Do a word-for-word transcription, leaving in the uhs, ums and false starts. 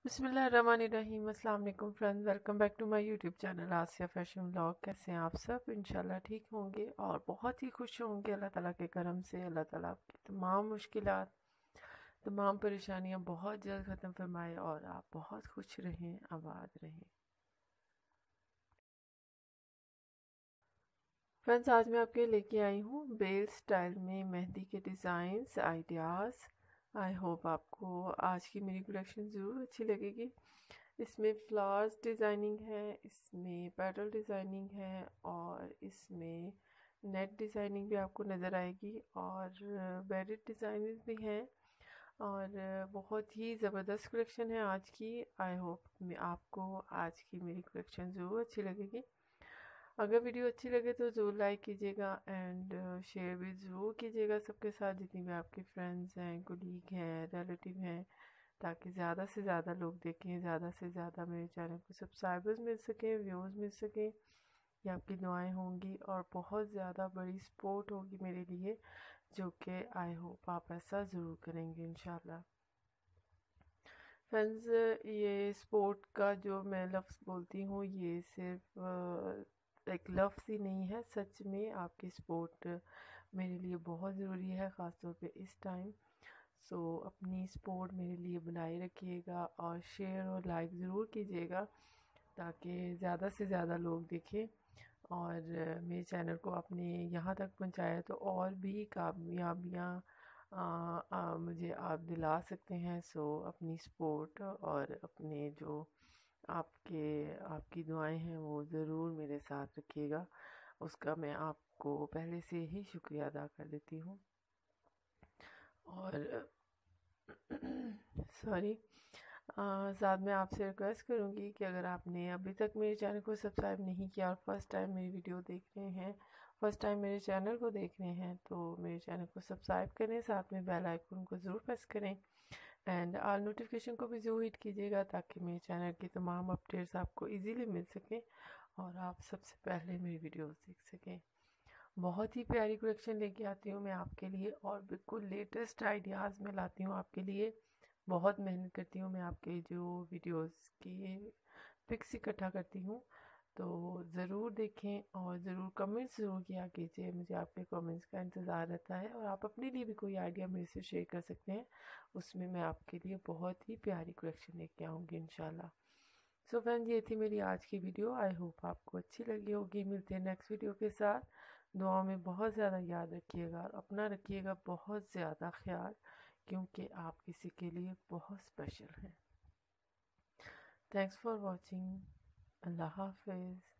بسم اللہ الرحمن الرحیم۔ السلام علیکم friend, welcome back to my YouTube channel Asiya fashion vlog. کیسے ہیں آپ سب؟ انشاءاللہ ٹھیک ہوں گے اور بہت ہی خوش ہوں گے اللہ تعالیٰ کے کرم سے۔ اللہ تعالیٰ آپ کی تمام مشکلات، تمام پریشانیاں بہت جلد ختم فرمائے اور آپ بہت خوش رہیں، آباد رہیں۔ فرینڈز، آج میں آپ کے لے کے آئی ہوں بیل سٹائل میں مہندی کے ڈیزائنز، آئیڈیاز۔ آئی ہوپ آپ کو آج کی میری کلیکشن ضرور اچھی لگے گی۔ اس میں فلاورز ڈیزائننگ ہے، اس میں پیٹل ڈیزائننگ ہے اور اس میں نیٹ ڈیزائننگ بھی آپ کو نظر آئے گی اور بیڈڈ ڈیزائننگ بھی ہیں اور بہت ہی زبردست کلیکشن ہے آج کی۔ آئی ہوپ آپ کو آج کی میری کلیکشن ضرور اچھی لگے گی۔ اگر ویڈیو اچھی لگے تو ضرور لائک کیجیے گا اینڈ شیئر بھی ضرور کیجیے گا سب کے ساتھ، جتنی بھی آپ کے فرینڈز ہیں، کولیگ ہیں، ریلیٹیو ہیں، تاکہ زیادہ سے زیادہ لوگ دیکھیں، زیادہ سے زیادہ میرے چینل کو سبسکرائبرز مل سکیں، ویوز مل سکیں۔ یہ آپ کی دعائیں ہوں گی اور بہت زیادہ بڑی سپورٹ ہوگی میرے لیے، جو کہ آئی ہوپ آپ ایسا ضرور کریں گے انشاءاللہ۔ فرینڈز، یہ سپورٹ کا جو میں لفظ بولتی ہوں یہ صرف ایک لفظ ہی نہیں ہے، سچ میں آپ کی سپورٹ میرے لیے بہت ضروری ہے، خاص طور پہ اس ٹائم۔ سو اپنی سپورٹ میرے لیے بنائے رکھیے گا اور شیئر اور لائک ضرور کیجیے گا تاکہ زیادہ سے زیادہ لوگ دیکھیں اور میرے چینل کو اپنے یہاں تک پہنچائے تو اور بھی کامیابیاں مجھے آپ دلا سکتے ہیں۔ سو اپنی سپورٹ اور اپنے جو آپ کے آپ کی دعائیں ہیں وہ ضرور میرے ساتھ رکھیے گا، اس کا میں آپ کو پہلے سے ہی شکریہ ادا کر دیتی ہوں۔ اور سوری ساتھ میں آپ سے ریکویسٹ کروں گی کہ اگر آپ نے ابھی تک میرے چینل کو سبسکرائب نہیں کیا اور فرسٹ ٹائم میری ویڈیو دیکھ رہے ہیں، فرسٹ ٹائم میرے چینل کو دیکھ رہے ہیں تو میرے چینل کو سبسکرائب کریں، ساتھ میں بیل آئیکن کو ضرور پریس کریں اینڈ آل نوٹیفیکیشن کو بھی ضرور ہٹ کیجیے گا تاکہ میرے چینل کی تمام اپڈیٹس آپ کو ایزیلی مل سکیں اور آپ سب سے پہلے میری ویڈیوز دیکھ سکیں۔ بہت ہی پیاری کلیکشن لے کے آتی ہوں میں آپ کے لیے اور بالکل لیٹسٹ آئیڈیاز میں لاتی ہوں آپ کے لیے۔ بہت محنت کرتی ہوں میں آپ کے جو ویڈیوز کی پکس اکٹھا کرتی ہوں، تو ضرور دیکھیں اور ضرور کمنٹس ضرور کیا کیجیے، مجھے آپ کے کمنٹس کا انتظار رہتا ہے اور آپ اپنے لیے بھی کوئی آئیڈیا میرے سے شیئر کر سکتے ہیں، اس میں میں آپ کے لیے بہت ہی پیاری کلیکشن لے کے آؤں گی انشاءاللہ۔ سو فرینڈ، یہ تھی میری آج کی ویڈیو، آئی ہوپ آپ کو اچھی لگی ہوگی۔ ملتے ہیں نیکسٹ ویڈیو کے ساتھ۔ دعاؤں میں بہت زیادہ یاد رکھیے گا اور اپنا رکھیے گا بہت زیادہ خیال، کیونکہ آپ کسی کے لیے بہت اسپیشل ہیں۔ Thanks for watching. اللہ حافظ۔